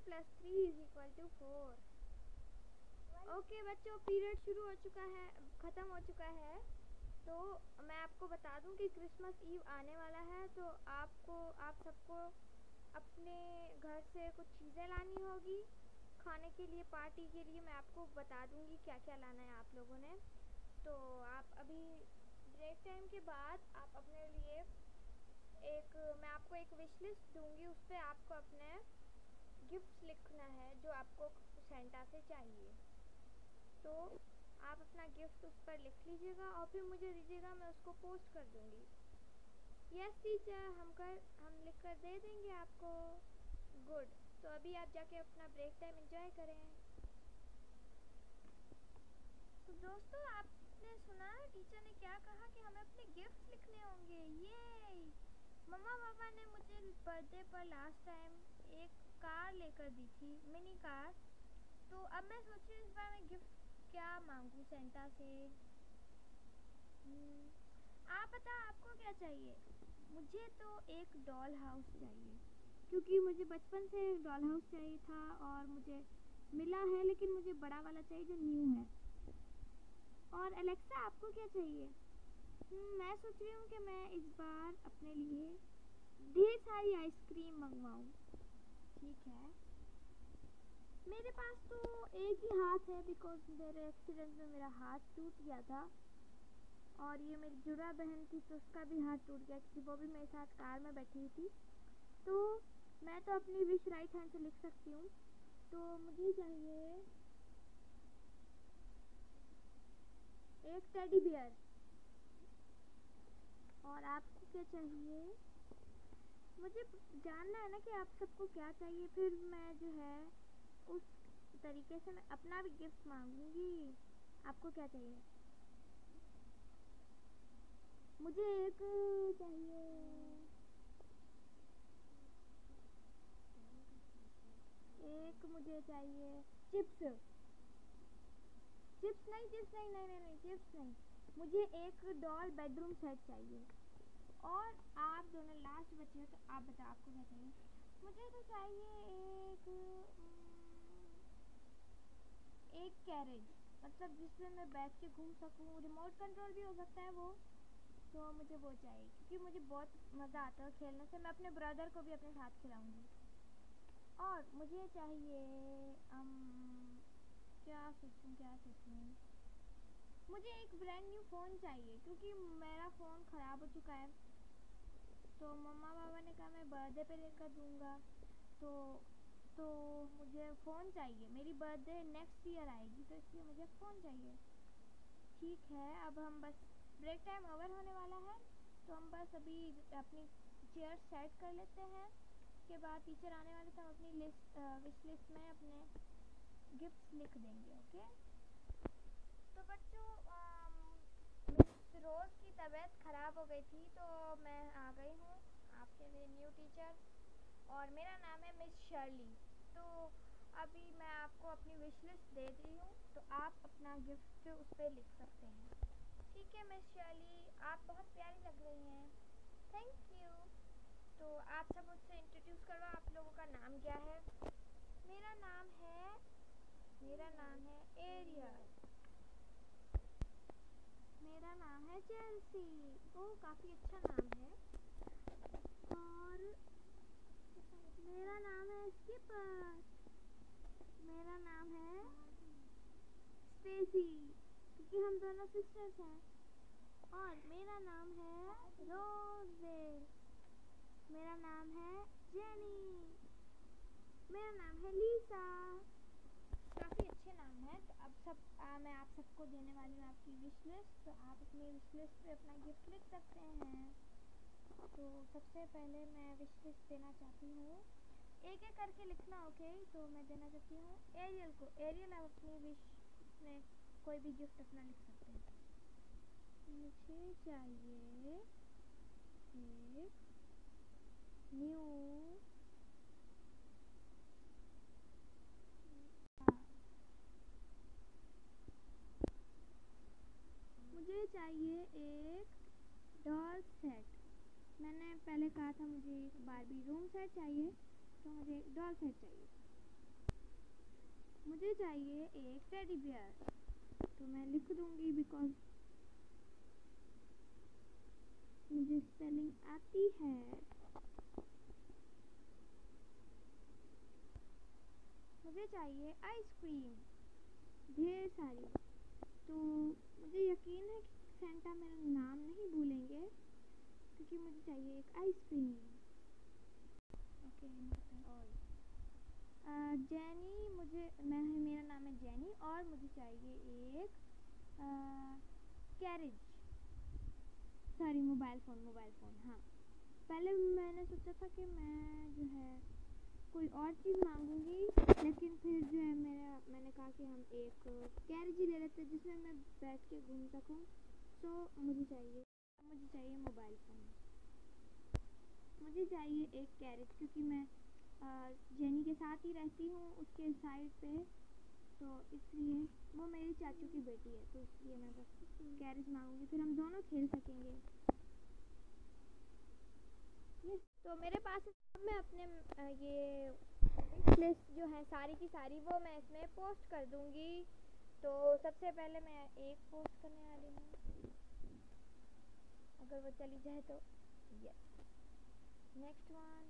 + 3 = 4। Okay बच्चों, period शुरू हो चुका है, ख़त्म हो चुका है। तो मैं आपको बता दूं कि क्रिसमस ईव आने वाला है, तो आप सबको अपने घर से कुछ चीज़ें लानी होगी खाने के लिए, पार्टी के लिए। मैं आपको बता दूंगी क्या क्या लाना है आप लोगों ने। तो आप अभी ब्रेक टाइम के बाद आप अपने लिए मैं आपको एक विश लिस्ट दूंगी, उस पर आपको अपने गिफ्ट्स लिखना है जो आपको सेंटा से चाहिए। तो आप अपना गिफ्ट उस पर लिख लीजिएगा और फिर मुझे दीजिएगा, मैं उसको पोस्ट कर दूंगी। यस टीचर, हम लिख कर दे देंगे आपको। गुड। तो अभी आप जाके अपना ब्रेक टाइम एंजॉय करें। तो दोस्तों, आपने सुना टीचर ने क्या कहा कि हमें अपने गिफ्ट लिखने होंगे। ये मम्मा पापा ने मुझे बर्थडे पर लास्ट टाइम एक कार लेकर दी थी, मिनी कार। तो अब मैं सोच रही हूँ इस बार मैं गिफ्ट क्या मांगू सेंटा से। आप बता, आपको क्या चाहिए? मुझे तो एक डॉल हाउस चाहिए, क्योंकि मुझे बचपन से डॉल हाउस चाहिए था और मुझे मिला है, लेकिन मुझे बड़ा वाला चाहिए जो न्यू है। और एलेक्सा, आपको क्या चाहिए? मैं सोच रही हूँ कि मैं इस बार अपने लिए ढेर सारी आइसक्रीम मंगवाऊँ। ठीक है, मेरे पास तो एक ही हाथ है, बिकॉज मेरे एक्सीडेंट में मेरा हाथ टूट गया था। और ये मेरी जुड़ा बहन थी, तो उसका भी हाथ टूट गया, क्योंकि वो भी मेरे साथ कार में बैठी हुई थी। तो मैं तो अपनी विश राइट हैंड से लिख सकती हूँ। तो मुझे चाहिए एक टेडी बियर। और आपको क्या चाहिए? मुझे जानना है ना कि आप सबको क्या चाहिए, फिर मैं जो है उस तरीके से मैं अपना भी गिफ्ट मांगूंगी। आपको क्या चाहिए? मुझे एक चाहिए, मुझे चाहिए चिप्स। चिप्स नहीं, चिप्स नहीं। मुझे एक डॉल बेडरूम सेट चाहिए। और आप दोनों लास्ट बचे हो, तो आप बताओ आपको क्या चाहिए? मुझे तो चाहिए एक कैरेज, मतलब जिसमें मैं बैठ के घूम सकूं, रिमोट कंट्रोल भी हो सकता है वो। तो मुझे वो चाहिए, क्योंकि मुझे बहुत मज़ा आता है खेलने से। मैं अपने ब्रदर को भी अपने साथ खिलाऊंगी। और मुझे चाहिए क्या सोचूं, मुझे एक ब्रांड न्यू फ़ोन चाहिए, क्योंकि मेरा फ़ोन ख़राब हो चुका है। तो मम्मा पापा ने कहा मैं बर्थडे पे लेकर दूंगा। तो मुझे फ़ोन चाहिए। मेरी बर्थडे नेक्स्ट ईयर आएगी, तो इसलिए मुझे फ़ोन चाहिए। ठीक है, अब हम बस ब्रेक टाइम ओवर होने वाला है, तो हम बस अभी अपनी चेयर सेट कर लेते हैं। उसके बाद टीचर आने वाले, तो हम अपनी विश लिस्ट में अपने गिफ्ट्स लिख देंगे। ओके। तो बच्चों, मिस रोज़ की तबीयत ख़राब हो गई थी, तो मैं आ गई हूँ आपके लिए न्यू टीचर, और मेरा नाम है मिस शर्ली। तो अभी मैं आपको अपनी विश लिस्ट दे दी हूँ, तो आप अपना गिफ्ट उस पर लिख सकते हैं। ठीक है मिस शर्ली, आप बहुत प्यारी लग रही हैं। Thank you. तो आप सब मुझसे इंट्रोड्यूस करो, आप लोगों का नाम क्या है? मेरा नाम है एरियल। मेरा नाम है चेल्सी। ओह, काफ़ी अच्छा नाम है। और मेरा नाम है स्किपर। मेरा नाम है स्टेसी, क्योंकि हम दोनों सिस्टर्स हैं। और मेरा नाम है रोज़बेल। मेरा नाम है जेनी। मेरा नाम है लीसा। काफ़ी अच्छे नाम हैं। तो अब मैं आप सबको देने वाली हूँ आपकी विश लिस्ट। तो आप अपनी विश लिस्ट पे अपना गिफ्ट लिख सकते हैं। तो सबसे पहले मैं विश लिस्ट देना चाहती हूँ, एक एक करके लिखना। ओके, तो मैं देना चाहती हूँ एरियल को। एरियल, आप अपनी विश में कोई भी गिफ्ट अपना लिख सकते हैं। मुझे चाहिए एक न्यू मुझे चाहिए एक डॉल सेट। मैंने पहले कहा था मुझे एक बारबी रूम सेट चाहिए, तो मुझे एक डॉल सेट चाहिए। मुझे चाहिए एक टेडी बियर, तो मैं लिख दूंगी बिकॉज मुझे स्पेलिंग आती है। मुझे चाहिए आइसक्रीम ढेर सारी। तो मुझे यकीन है कि सेंटा मेरा नाम नहीं भूलेंगे, क्योंकि मुझे चाहिए एक आइसक्रीम। ओके जेनी, मेरा नाम है जेनी और मुझे चाहिए एक कैरेज, सॉरी मोबाइल फ़ोन। हाँ, पहले मैंने सोचा था कि मैं जो है कोई और चीज़ मांगूंगी, लेकिन फिर जो है मैंने कहा कि हम एक कैरेज ही ले लेते हैं जिसमें मैं बैठ के घूम सकूं। तो मुझे चाहिए मोबाइल फ़ोन, मुझे चाहिए एक कैरेज, क्योंकि मैं जेनी के साथ ही रहती हूँ उसके साइड पे, तो इसलिए वो मेरी चाचू की बेटी है, तो इसलिए मैं बस कैरेज मांगूंगी, फिर हम दोनों खेल सकेंगे। तो मेरे पास मैं अपने ये विश लिस्ट जो है सारी की सारी वो मैं इसमें पोस्ट कर दूंगी। तो सबसे पहले मैं एक पोस्ट करने वाली हूँ, अगर वो चली जाए तो। Yes, next one.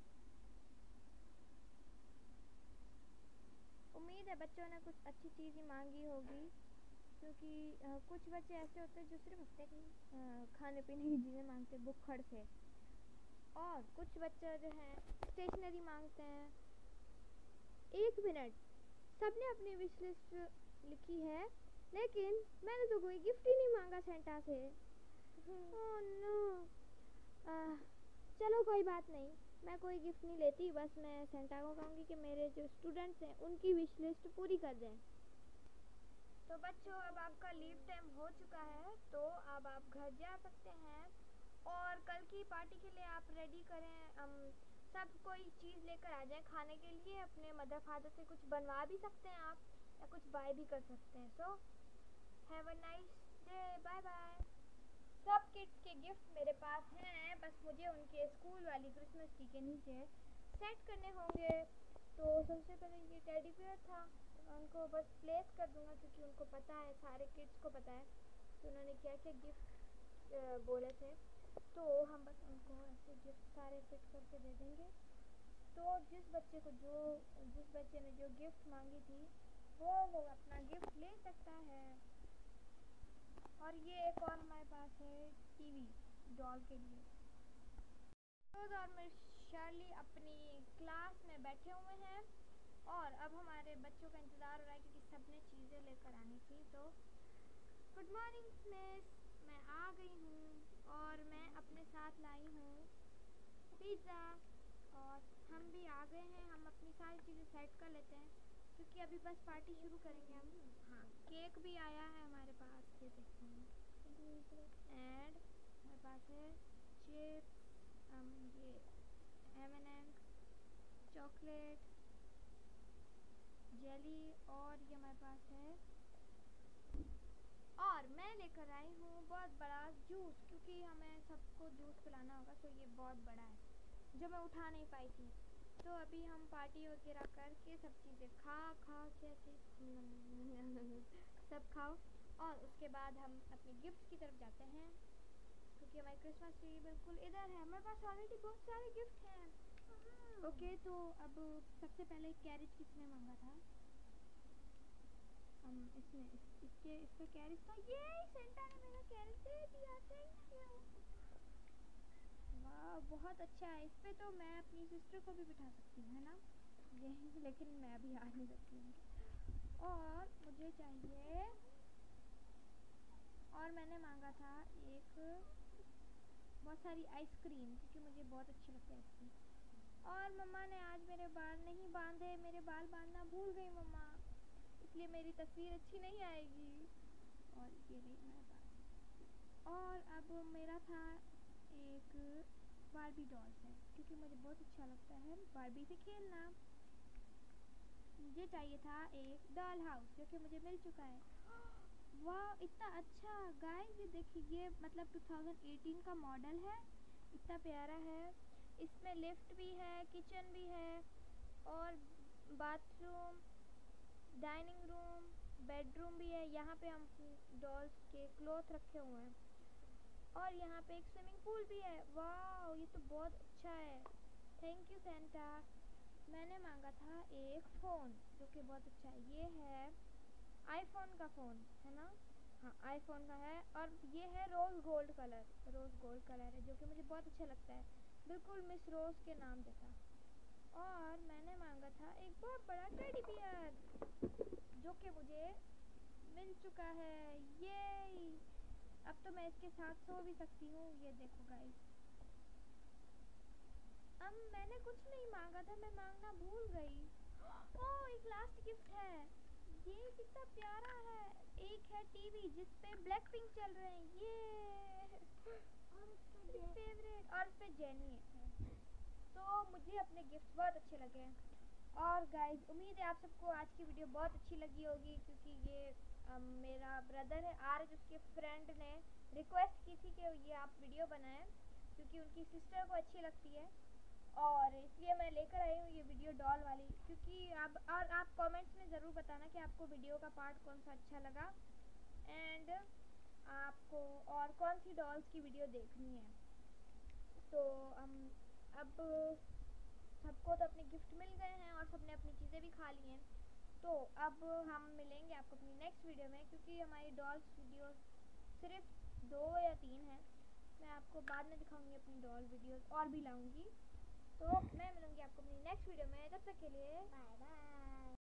उम्मीद है बच्चों ने कुछ अच्छी चीज़ ही मांगी होगी, क्योंकि कुछ बच्चे ऐसे होते हैं जो सिर्फ हफ्ते की खाने पीने की चीज़ें मांगते हैं बुक्खड़ से, और कुछ बच्चे जो हैं स्टेशनरी मांगते हैं। 1 मिनट, सबने अपनी विश लिस्ट लिखी है, लेकिन मैंने तो कोई गिफ्ट ही नहीं मांगा सेंटा से। Oh no. चलो कोई बात नहीं, मैं कोई गिफ्ट नहीं लेती, बस मैं सेंटा को कहूँगी कि मेरे जो स्टूडेंट्स हैं उनकी विश लिस्ट पूरी कर दें। तो बच्चों, अब आपका लीव टाइम हो चुका है, तो अब आप घर जा सकते हैं और कल की पार्टी के लिए आप रेडी करें। सब कोई चीज़ लेकर आ जाएं खाने के लिए, अपने मदर फादर से कुछ बनवा भी सकते हैं आप, या कुछ बाय भी कर सकते हैं। So have a nice day, bye bye. सब किड्स के गिफ्ट मेरे पास हैं, बस मुझे उनके स्कूल वाली क्रिसमस ट्री के नीचे सेट करने होंगे। तो सबसे पहले ये टेडी बियर था, तो उनको बस प्लेस कर दूंगा, क्योंकि उनको पता है, सारे किड्स को पता है कि उन्होंने क्या क्या गिफ्ट बोले थे। तो हम बस उनको ऐसे गिफ्ट सारे फिट करके दे देंगे। तो जिस बच्चे ने जो गिफ्ट मांगी थी वो अपना गिफ्ट ले सकता है। और ये एक और हमारे पास है टीवी डॉल के लिए। रोज और मिस शर्ली अपनी क्लास में बैठे हुए हैं और अब हमारे बच्चों का इंतज़ार हो रहा है, क्योंकि सबने चीज़ें लेकर आनी थी। तो गुड मॉर्निंग मिस, मैं आ गई हूँ और मैं अपने साथ लाई हूँ पिज़्ज़ा, और हम भी आ गए हैं। हम अपनी सारी चीज़ें सेट कर लेते हैं, क्योंकि अभी बस पार्टी शुरू करेंगे हम। हाँ, केक भी आया है हमारे पास, ये देखते हैं, एंड हमारे पास है चिप्स, ये M&M, चॉकलेट, जेली, और ये हमारे पास है। और मैं लेकर आई हूँ बहुत बड़ा जूस, क्योंकि हमें सबको जूस पिलाना होगा, तो ये बहुत बड़ा है जो मैं उठा नहीं पाई थी। तो अभी हम पार्टी वगैरह करके सब चीज़ें खा के ऐसे सब खाओ, और उसके बाद हम अपने गिफ्ट की तरफ जाते हैं, क्योंकि हमारी क्रिसमस ट्री बिल्कुल इधर है। हमारे पास ऑलरेडी बहुत सारे गिफ्ट हैं। ओके, तो अब सबसे पहले कैरेज किसने मांगा था? हम इसका कैरेज था। ये सेंटा ने मेरा कैरेज दे दिया, थैंक यू। वाह, बहुत अच्छा है। इस पे तो मैं अपनी सिस्टर को भी बिठा सकती हूँ, है ना? ये लेकिन मैं अभी आ नहीं सकती हूँ। और मुझे चाहिए, और मैंने मांगा था एक बहुत सारी आइसक्रीम, क्योंकि मुझे बहुत अच्छी लगती है आइसक्रीम। और मम्मा ने आज मेरे बाल नहीं बांधे, मेरे बाल बांधना भूल गई मम्मा, इसलिए मेरी तस्वीर अच्छी नहीं आएगी। और ये रही हमारे पास। और अब मेरा था एक बारबी डॉल है, क्योंकि मुझे बहुत अच्छा लगता है बारबी से खेलना। मुझे चाहिए था एक डॉल हाउस, जो कि मुझे मिल चुका है। वाह, इतना अच्छा गाइस, ये देखिए, ये मतलब 2018 का मॉडल है, इतना प्यारा है। इसमें लिफ्ट भी है, किचन भी है, और बाथरूम, डाइनिंग रूम, बेडरूम भी है। यहाँ पे हम डॉल्स के क्लॉथ रखे हुए हैं और यहाँ पे एक स्विमिंग पूल भी है। वाह, ये तो बहुत अच्छा है। Thank you Santa. मैंने मांगा था एक फ़ोन जो कि बहुत अच्छा है। ये है आईफोन का फ़ोन है ना? हाँ, आईफोन का है और ये है rose gold colour. Rose gold colour है जो कि मुझे बहुत अच्छा लगता है, बिल्कुल मिस रोज़ के नाम जैसा। और मैंने मांगा था एक बहुत बड़ा टेडी बियर जो कि मुझे मिल चुका है। ये अब तो मैं इसके साथ सो भी सकती हूँ। ये देखो गाइस, अब मैंने कुछ नहीं मांगा था, मैं मांगना भूल गई। ओह, एक लास्ट गिफ्ट है। ये कितना प्यारा है। एक है टीवी जिस पे ब्लैक पिंक चल रहे हैं। ये फेवरेट, और इस पे जेनी है। तो मुझे अपने गिफ्ट बहुत अच्छे लगे। और गाइस, उम्मीद है आप सबको आज की वीडियो बहुत अच्छी लगी होगी, क्योंकि ये मेरा ब्रदर है आर्ज, उसके फ्रेंड ने रिक्वेस्ट की थी कि ये आप वीडियो बनाएं क्योंकि उनकी सिस्टर को अच्छी लगती है, और इसलिए मैं लेकर आई हूँ ये वीडियो डॉल वाली। क्योंकि अब और आप कमेंट्स में ज़रूर बताना कि आपको वीडियो का पार्ट कौन सा अच्छा लगा एंड आपको और कौन सी डॉल्स की वीडियो देखनी है। तो अब सबको तो अपने गिफ्ट मिल गए हैं और सबने अपनी चीज़ें भी खा ली हैं। तो अब हम मिलेंगे आपको अपनी नेक्स्ट वीडियो में, क्योंकि हमारी डॉल्स वीडियो सिर्फ 2 या 3 हैं। मैं आपको बाद में दिखाऊंगी अपनी डॉल वीडियोस, और भी लाऊंगी। तो मैं मिलूंगी आपको अपनी नेक्स्ट वीडियो में, तब तक के लिए बाय बाय।